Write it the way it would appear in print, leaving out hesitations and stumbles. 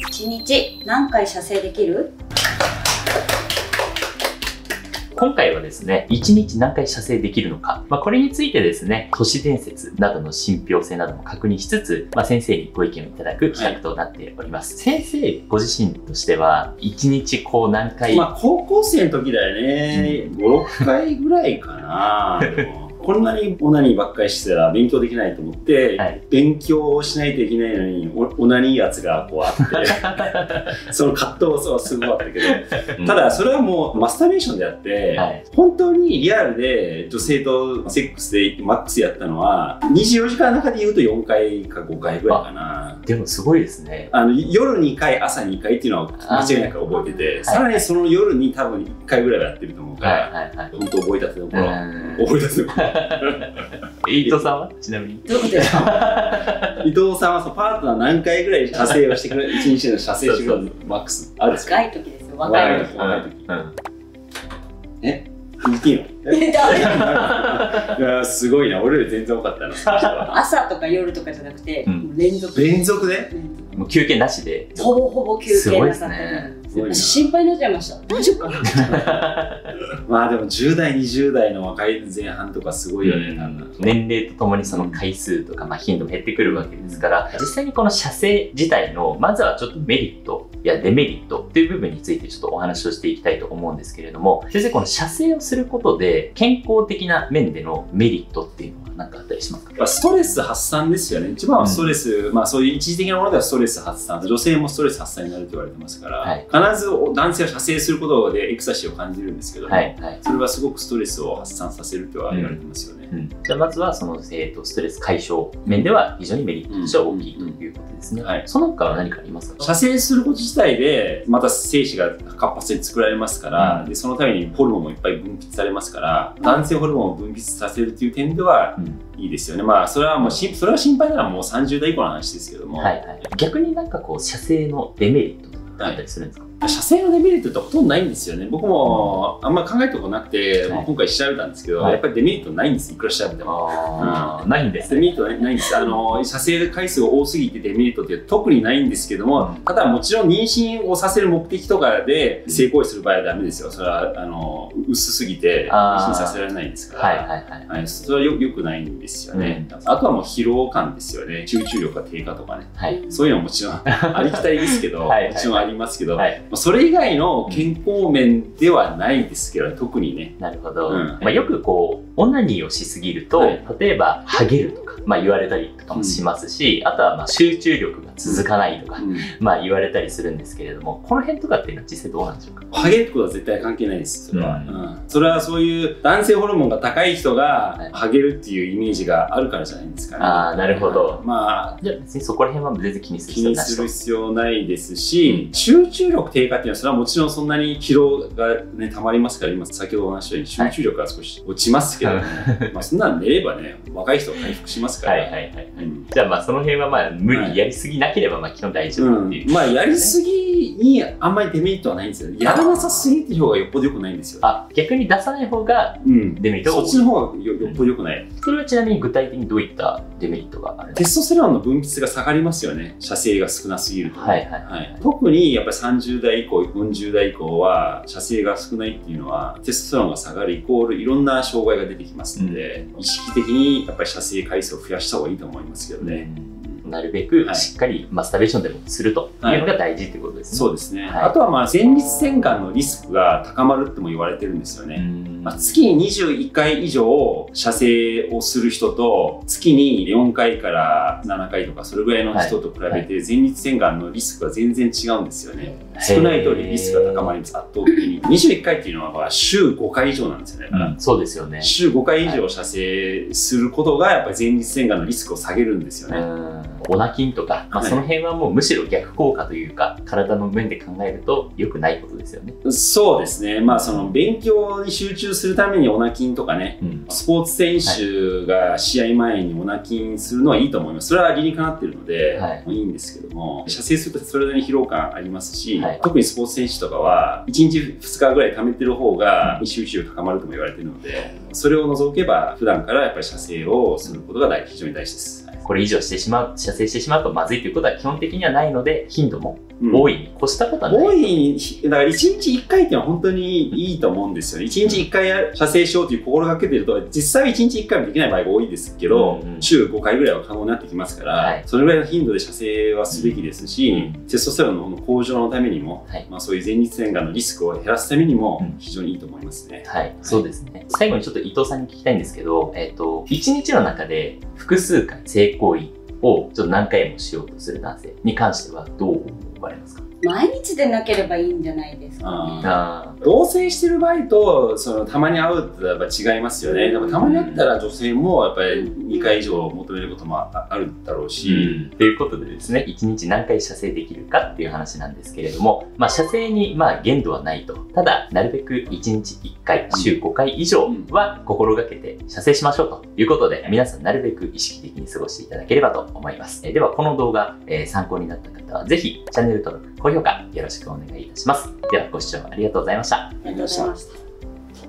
1日何回射精できる？ 今回はですね、1日何回射精できるのか、これについてですね、都市伝説などの信憑性なども確認しつつ、先生にご意見をいただく企画となっております。先生ご自身としては、1日こう何回？ 高校生の時だよね。5、6回ぐらいかな。こんなにオナニーばっかりしてたら勉強できないと思って、勉強をしないといけないのにオナニー圧がこうあってその葛藤はすごかったけど、ただそれはもうマスターベーションであって、本当にリアルで女性とセックスでマックスやったのは24時間の中で言うと4回か5回ぐらいかな。 でもすごいですね。 夜2回朝2回っていうのは間違いなく覚えてて、さらにその夜に多分1回ぐらいはやってると思うから、本当覚えたての頃伊藤さんはちなみにどういうことですか？ 伊藤さんはパートナー何回ぐらい射精をしてくれる？1日の射精してくれるマックスあるんですか？ 若い時ですよ、若い時。 言っていいの？いやすごいな、俺より全然多かったな。 朝とか夜とかじゃなくて、連続でもう休憩なしでほぼほぼ休憩なさってる。私心配になっちゃいました。大丈夫かな？ でも10代20代の若い前半とかすごいよね。 年齢とともにその回数とか頻度も減ってくるわけですから、実際にこの射精自体のまずはちょっとメリットやデメリットっていう部分についてちょっとお話をしていきたいと思うんですけれども、先生この射精をすることで健康的な面でのメリットっていうのは何かあったりしますか？ ストレス発散ですよね。一番はストレス、そういう一時的なものではストレス発散、女性もストレス発散になると言われてますから、必ず男性は射精することでエクサシーを感じるんですけども、それはすごくストレスを発散させるとは言われてますよね。 じゃあまずはそのストレス解消面では非常にメリットとしては大きいということですね。その他は何かありますか？ 射精すること自体でまた精子が活発に作られますから、でそのためにホルモンもいっぱい分泌されますから、男性ホルモンを分泌させるという点ではいいですよね。それはもうそれは心配ならもう30代以降の話ですけども、 逆になんかこう射精のデメリットとかあったりするんですか？ 射精のデメリットってほとんどないんですよね。僕もあんまり考えたことなくて、今回調べたんですけど、やっぱりデメリットないんです。いくら調べても。 ないんです。 デメリットないんです。射精回数が多すぎてデメリットって特にないんですけども、ただもちろん妊娠をさせる目的とかで性行為する場合はダメですよ。それは薄すぎて妊娠させられないですから、それはよくないんですよね。あとはもう疲労感ですよね。集中力が低下とかね。そういうのももちろんありきたりですけど、もちろんありますけど、それ以外の健康面ではないですけど、特にね。 なるほど。よくこうオナニーをしすぎると、例えばハゲるとか言われたりとかもしますし、あとは集中力が続かないとか言われたりするんですけれども、この辺とかっていうのは実際どうなんでしょうか？ ハゲることは絶対関係ないです。それは。それはそういう男性ホルモンが高い人がハゲるっていうイメージがあるからじゃないんですかね。 なるほど。じゃあ別にそこら辺は全然気にする必要ないですし、集中力低下っていうのはそれはもちろんそんなに疲労がねたまりますから、今先ほどお話したように集中力が少し落ちますけど、そんなの寝ればね若い人は回復しますから。 じゃあその辺は無理やりすぎなければ基本大丈夫っていう。 やりすぎにあんまりデメリットはないんですよ。やらなさすぎっていう方がよっぽど良くないんですよ。 逆に出さない方がデメリットが多い。 そっちの方がよっぽど良くない。 それはちなみに具体的にどういったデメリットがある？ テストステロンの分泌が下がりますよね。射精が少なすぎると。特にやっぱり30代以降40代以降は射精が少ないっていうのはテストステロンが下がるイコールいろんな障害が出てきますので、意識的にやっぱり射精回数を増やした方がいいと思いますけどね。 なるべくしっかりマスターベーションでもするというのが大事ということですね。 そうですね。あとは前立腺がんのリスクが高まるっても言われてるんですよね。月に21回以上射精をする人と月に4回から7回とかそれぐらいの人と比べて前立腺がんのリスクが全然違うんですよね。少ないとリスクが高まります。圧倒的に21回っていうのは週5回以上なんですよね。 そうですよね。 週5回以上射精することがやっぱり前立腺がんのリスクを下げるんですよね。 オナキンとか、その辺はもうむしろ逆効果というか体の面で考えると良くないことですよね。 そうですね。その勉強に集中するためにオナキンとかね、スポーツ選手が試合前にオナキンするのはいいと思います。それは理にかなってるので、いいんですけども、射精するとそれなりに疲労感ありますし、特にスポーツ選手とかは1日2日ぐらい溜めてる方が集中力高まるとも言われてるので、それを除けば普段からやっぱり射精をすることが非常に大事です。 これ以上射精してしまうとまずいということは基本的にはないので、頻度も多いに越したことはない。 多い、だから1日1回っていうのは本当にいいと思うんですよね。1日1回射精しようという心がけてると、実際は1日1回もできない場合が多いですけど、週5回ぐらいは可能になってきますから、それぐらいの頻度で射精はすべきですし、テストステロンの向上のためにも、そういう前立腺がんのリスクを減らすためにも非常にいいと思いますね。 はい、そうですね。最後にちょっと伊藤さんに聞きたいんですけど、1日の中で複数回性行為をちょっと何回もしようとする男性に関してはどう思われますか？ 毎日でなければいいんじゃないですかね。 同棲してる場合とたまに会うってやっぱ違いますよね。でもたまに会ったら女性もやっぱり2回以上求めることもあるだろうし。 ということでですね、1日何回射精できるかっていう話なんですけれども、射精に限度はないと。ただ、なるべく1日1回、週5回以上は心がけて射精しましょうということで、皆さんなるべく意識的に過ごしていただければと思います。では、この動画、参考になった方はぜひチャンネル登録、高評価よろしくお願いいたします。ではご視聴ありがとうございました。 ありがとうございました。